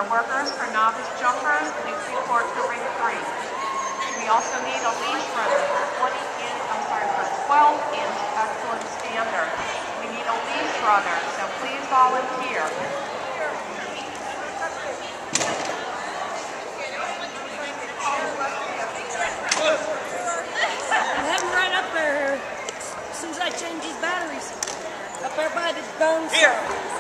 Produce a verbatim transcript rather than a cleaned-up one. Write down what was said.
our workers for novice jumpers, please report to ring three. We also need a leash runner for twenty inch, I'm sorry, for twelve inch excellent standard. We need a leash runner, so please volunteer. I have him right up there as soon as I change these batteries. Up there by the bones. Here.